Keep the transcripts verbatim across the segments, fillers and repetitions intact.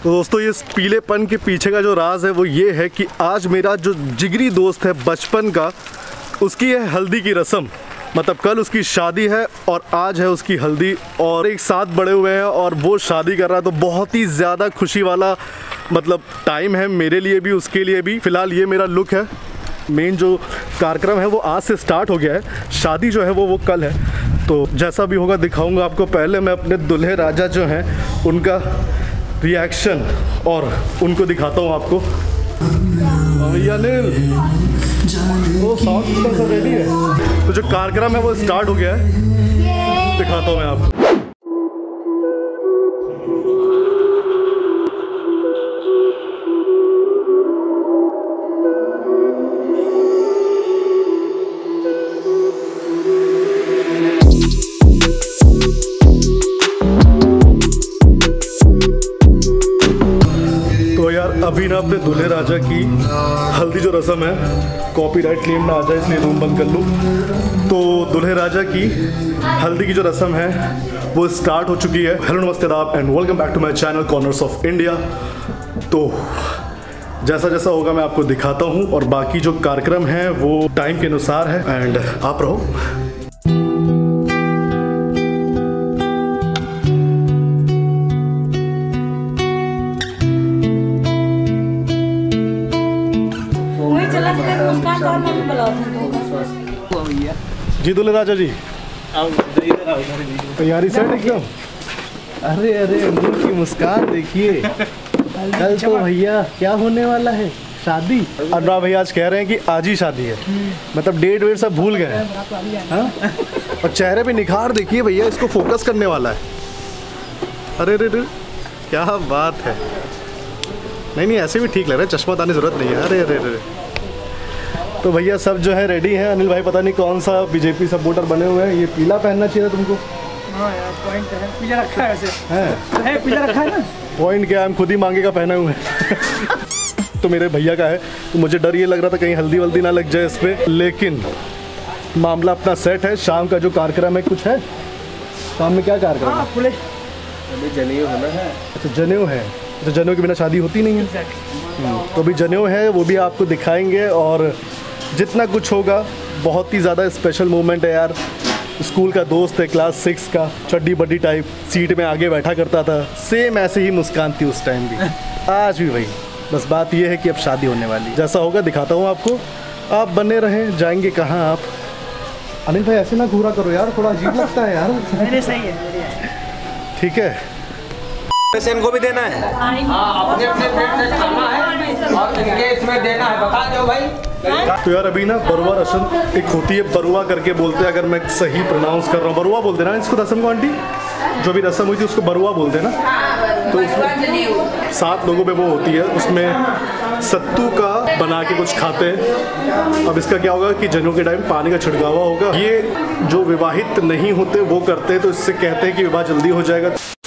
तो दोस्तों ये पीलेपन के पीछे का जो राज है वो ये है कि आज मेरा जो जिगरी दोस्त है बचपन का, उसकी है हल्दी की रस्म। मतलब कल उसकी शादी है और आज है उसकी हल्दी, और एक साथ बड़े हुए हैं और वो शादी कर रहा है। तो बहुत ही ज़्यादा खुशी वाला मतलब टाइम है मेरे लिए भी, उसके लिए भी। फ़िलहाल ये मेरा लुक है। मेन जो कार्यक्रम है वो आज से स्टार्ट हो गया है, शादी जो है वो वो कल है। तो जैसा भी होगा दिखाऊंगा आपको। पहले मैं अपने दूल्हे राजा जो हैं उनका रिएक्शन और उनको दिखाता हूँ आपको। भैया नील, वो साउंड सिस्टम सब रेडी है। तो जो कार्यक्रम है वो स्टार्ट हो गया है, दिखाता हूँ मैं आपको। अभी ना अपने दूल्हे राजा की हल्दी जो रस्म है, कॉपीराइट क्लेम ना आ जाए इसलिए रूम बंद कर लूँ। तो दूल्हे राजा की हल्दी की जो रस्म है वो स्टार्ट हो चुकी है। हेलो नमस्ते आदाब and welcome back to my channel corners of India. तो जैसा जैसा होगा मैं आपको दिखाता हूँ, और बाकी जो कार्यक्रम है वो टाइम के अनुसार है। एंड आप रहो। जी दूल्हे राजा जी, तैयारी सेट एकदम। अरे अरे अंगूर की मुस्कान देखिए। कल तो भैया क्या होने वाला है, शादी। अनुराग भैया आज कह रहे हैं कि आज ही शादी है, मतलब डेट वेट सब भूल गए हैं। हाँ? और चेहरे पे निखार देखिए भैया, इसको फोकस करने वाला है। अरे अरे अरे क्या बात है। नहीं नहीं ऐसे भी ठीक लग रहा है, चश्मा उतारने की जरूरत नहीं है। अरे अरे अरे तो भैया सब जो है रेडी है। अनिल भाई पता नहीं कौन सा बीजेपी सपोर्टर बने हुए हैं। ये पीला पहनना चाहिए था तुमको। हाँ यार, पॉइंट है, पीला रखा है वैसे। है है पीला रखा है ना। पॉइंट क्या, हम खुद ही मांगे का पहने हुए हैं। तो मेरे भैया का है, तो मुझे डर ये लग रहा था कहीं हल्दी वल्दी ना लग जाए इस पर, लेकिन मामला अपना सेट है। शाम का जो कार्यक्रम है, कुछ है शाम में, क्या कार्यक्रम है? फुले जनेऊ है ना। अच्छा जनेऊ है, तो जनेऊ के बिना शादी होती नहीं है। तो अभी जनेऊ है, वो भी आपको दिखाएंगे। और जितना कुछ होगा बहुत ही ज़्यादा स्पेशल मोमेंट है यार। स्कूल का दोस्त है, क्लास सिक्स का, चड्डी बड्डी टाइप, सीट में आगे बैठा करता था। सेम ऐसे ही मुस्कान थी उस टाइम भी, आज भी वही। बस बात यह है कि अब शादी होने वाली। जैसा होगा दिखाता हूँ आपको, आप बने रहें। जाएंगे कहाँ आप? अनिल भाई ऐसे ना घूरा करो यार, थोड़ा अजीब लगता है यार। मेरे सही है, ठीक है। वैसे इनको भी देना है। हाँ, अपने अपने पेट से खाना है और इनके इसमें देना है, बता दो भाई। तो यार अभी ना बरुआ रस्म एक होती है, बरुआ करके बोलते हैं, अगर मैं सही प्रोनाउंस कर रहा हूँ। बरुआ बोलते ना इसको रस्म को आंटी? जो भी रस्म हुई थी उसको बरुआ बोलते हैं ना। तो उसमें सात लोगों पे वो होती है, उसमें सत्तू का बना के कुछ खाते हैं। अब इसका क्या होगा कि जनेऊ के टाइम पानी का छिड़कावा होगा। ये जो विवाहित नहीं होते वो करते हैं, तो इससे कहते हैं कि विवाह जल्दी हो जाएगा।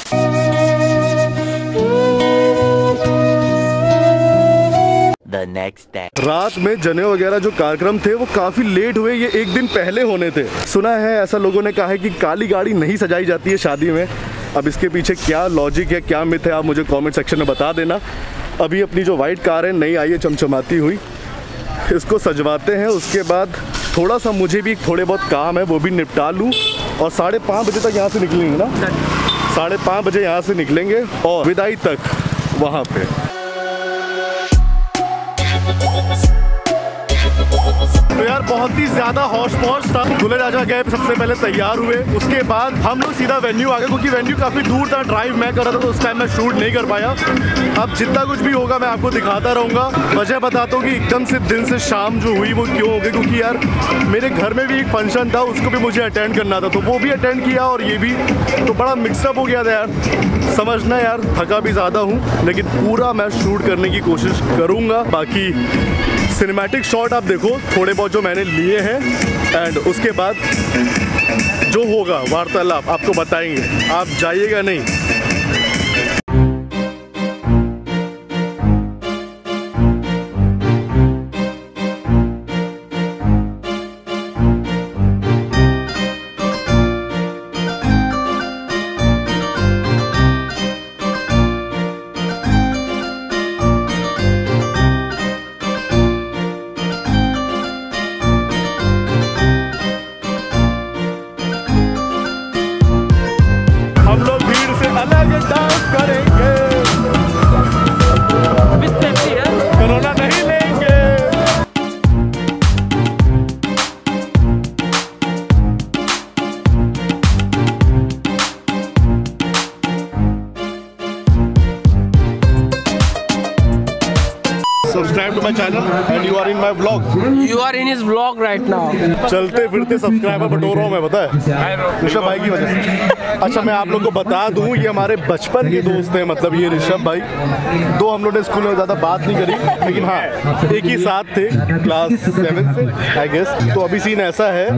नेक्स्ट डे रात में जनेऊ वगैरह जो कार्यक्रम थे वो काफ़ी लेट हुए। ये एक दिन पहले होने थे। सुना है, ऐसा लोगों ने कहा है कि काली गाड़ी नहीं सजाई जाती है शादी में। अब इसके पीछे क्या लॉजिक है, क्या मिथ है, आप मुझे कमेंट सेक्शन में बता देना। अभी अपनी जो वाइट कार है नई आई है चमचमाती हुई, इसको सजवाते हैं। उसके बाद थोड़ा सा मुझे भी थोड़े बहुत काम है, वो भी निपटा लूँ। और साढ़े पाँच बजे तक यहाँ से निकलेंगे ना, साढ़े पाँच बजे यहाँ से निकलेंगे और विदाई तक वहाँ पे। तो यार बहुत ही ज़्यादा हौश पौश था। दूल्हे राजा गए, सबसे पहले तैयार हुए, उसके बाद हम लोग सीधा वेन्यू आ गए, क्योंकि वेन्यू काफ़ी दूर था। ड्राइव मैं कर रहा था तो उस टाइम मैं शूट नहीं कर पाया। अब जितना कुछ भी होगा मैं आपको दिखाता रहूँगा। वजह बताता हूँ कि एकदम से दिन से शाम जो हुई वो क्यों हो गई, क्योंकि यार मेरे घर में भी एक फंक्शन था, उसको भी मुझे अटेंड करना था, तो वो भी अटेंड किया और ये भी, तो बड़ा मिक्सअप हो गया था यार। समझना यार, थका भी ज़्यादा हूँ, लेकिन पूरा मैं शूट करने की कोशिश करूँगा। बाकी सिनेमैटिक शॉट आप देखो थोड़े बहुत जो मैंने लिए हैं, एंड उसके बाद जो होगा वार्तालाप आपको बताएंगे। आप जाइएगा नहीं। Subscribe to my channel and you are in my vlog. You are in his vlog right now. चलते फिरते सब्सक्राइबर बटोर रहा हूँ मैं, पता है ऋषभ भाई की वजह से। अच्छा मैं आप लोग को बता दूं, ये हमारे बचपन के दोस्त हैं, मतलब ये ऋषभ भाई। दो हम लोगों ने स्कूल में ज़्यादा बात नहीं करी, लेकिन हाँ एक ही साथ थे क्लास सेवन से आई गेस। तो अभी सीन ऐसा है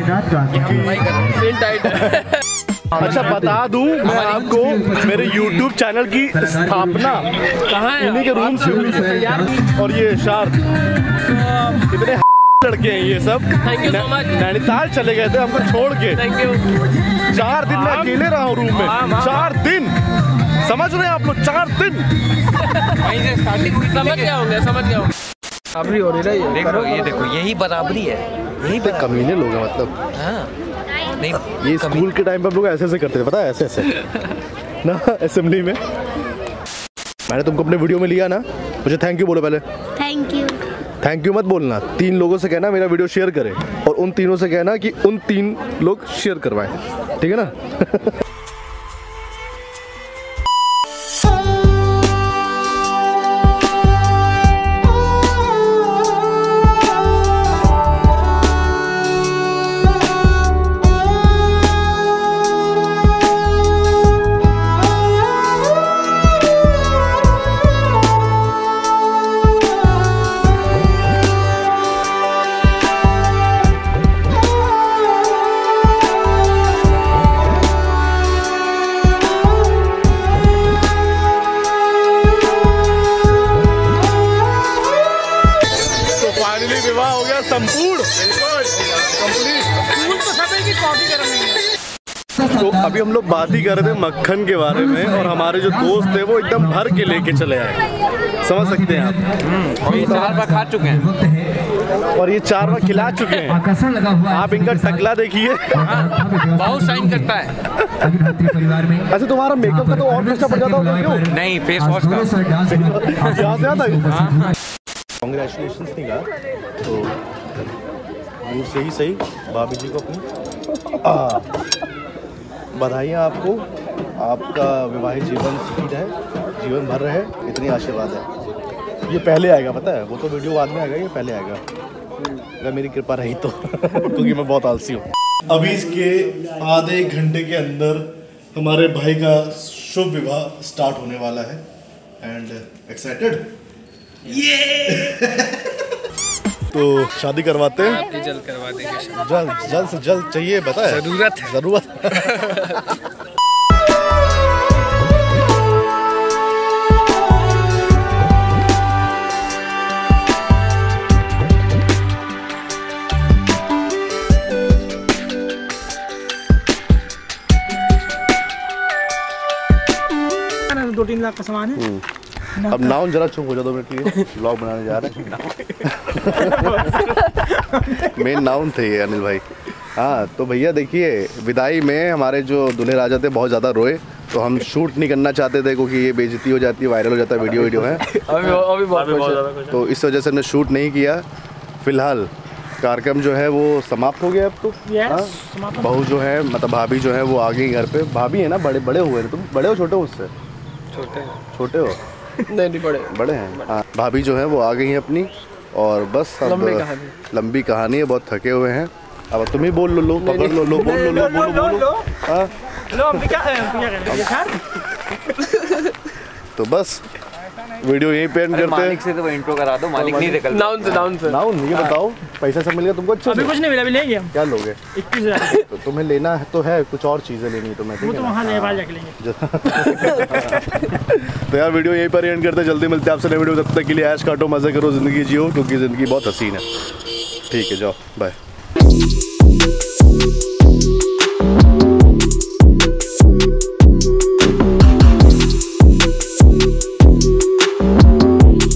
कि अच्छा बता दूं मैं आपको, मेरे YouTube चैनल की स्थापना कहाँ है? इन्हीं के रूम से हुई है। और ये शार्प कितने लड़के हैं ये सब। Thank you so much. Nainital चले गए थे हमको छोड़ के। Thank you. चार दिन मैं अकेले रहा हूँ रूम में, चार दिन, समझ रहे हैं आप लोग, चार दिन। वहीं से स्टार्टिंग हुई, समझ गया होंगे, समझ गया होंगे। बराबरी हो रही है, देखो ये देखो यही बराबरी है, यही तो कमीने लोग हैं मतलब। हाँ नहीं ये स्कूल के टाइम पे हम लोग ऐसे ऐसे करते थे, पता है, ऐसे ऐसे ना असेंबली में। मैंने तुमको अपने वीडियो में लिया ना, मुझे थैंक यू बोलो पहले। Thank you. थैंक यू मत बोलना, तीन लोगों से कहना मेरा वीडियो शेयर करें और उन तीनों से कहना कि उन तीन लोग शेयर करवाएं, ठीक है ना। विवाह हो गया संपूर्ण, तो अभी हम लोग बात ही कर रहे थे मक्खन के बारे में, और हमारे जो दोस्त थे वो एकदम भर के लेके चले आए, समझ सकते हैं आप। और ये चार बार खा चुके हैं और ये चार बार खिला चुके हैं। आप इनका टकला देखिए, बहुत शाइन करता है। अच्छा तुम्हारा मेकअप का तो और खर्चा पड़ जाता होगा क्यों? नहीं फेस वॉश का यहाँ से आता है। कॉन्ग्रेचुलेशंस नहीं कहा तो मुँह से ही सही भाभी जी को अपनी बधाइयाँ आपको, आपका वैवाहिक जीवन सुखी रहे, जीवन भर रहे, इतनी आशीर्वाद है। ये पहले आएगा पता है, वो तो वीडियो बाद में आएगा, ये पहले आएगा अगर मेरी कृपा रही तो क्योंकि मैं बहुत आलसी हूँ। अभी इसके आधे एक घंटे के अंदर हमारे भाई का शुभ विवाह स्टार्ट होने वाला है एंड एक्साइटेड तो शादी करवाते हैं, जल्द करवा देंगे, जल्द जल्द से जल्द चाहिए, पता है जरूरत है, जरूरत। दो तीन लाख का सामान है। अब नाउन जरा चुप हो जाओ दो मिनट के लिए, व्लॉग बनाने जा रहे हैं। मेन नाउन थे ये अनिल भाई। हाँ तो भैया देखिए, विदाई में हमारे जो दूल्हे राजा थे बहुत ज़्यादा रोए, तो हम शूट नहीं करना चाहते थे क्योंकि ये बेइज्जती हो जाती है, वायरल हो जाता है, वीडियो वीडियो है अभी अभी बहुत, तो इस वजह से हमने शूट नहीं किया। फिलहाल कार्यक्रम जो है वो समाप्त हो गया अब तो। हाँ? बहू जो है मतलब भाभी जो है वो आ गई घर पे। भाभी है ना, बड़े बड़े हुए तुम, बड़े हो छोटे हो उससे? छोटे छोटे हो? नहीं नहीं बड़े बड़े हैं। हाँ भाभी जो है वो आ गई हैं अपनी, और बस अब लंबी कहानी लंबी कहानी है, बहुत थके हुए हैं। अब तुम ही बोल लो, लो पकड़ लो, लो बोल लो, लो बोलो बोलो। हाँ तो बस वीडियो यहीं पे एंड करते हैं। मालिक से तो वो इंट्रो करा दो, मालिक नहीं निकल नाउन से नाउन से नाउन ये बताओ, पैसा सब मिल गया तुमको? अच्छा अभी कुछ नहीं मिला, अभी लेंगे हम क्या लोगे? इक्कीस हजार। तो तुम्हें लेना है तो है, कुछ और चीज़ें लेनी है तुम्हें, वो ठीक तो है वहाँ ना? नेपाल जाके लेंगे। तो यार वीडियो यहीं पर एंड करते हैं, जल्दी मिलते हैं आपसे नई वीडियो। तब तक के लिए ऐश काटो, मज़े करो, ज़िंदगी जियो, क्योंकि ज़िंदगी बहुत हसीन है। ठीक है जाओ, बाय।